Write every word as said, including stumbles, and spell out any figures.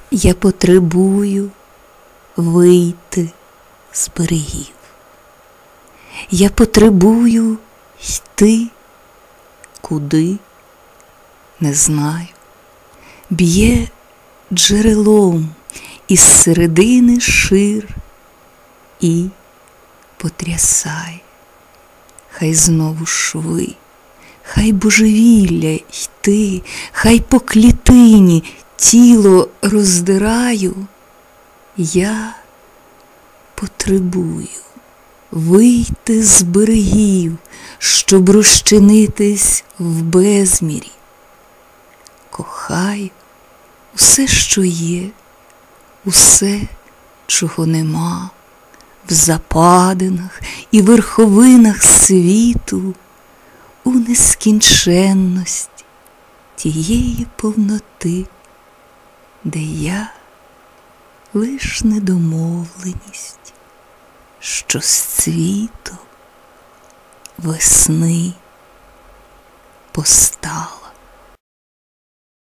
Я потребую вийти з берегів. Я потребую йти куди, не знаю. Б'є джерелом із середини шир і потрясає. Хай знову шви, хай божевілля йти, хай по клітині тіло роздираю. Я потребую вийти з берегів, щоб розчинитись в безмірі. Кохаю усе, що є, усе, чого нема, в западинах і верховинах світу, у нескінченності тієї повноти, де я лиш недомовленість, що з цвіту весни постала.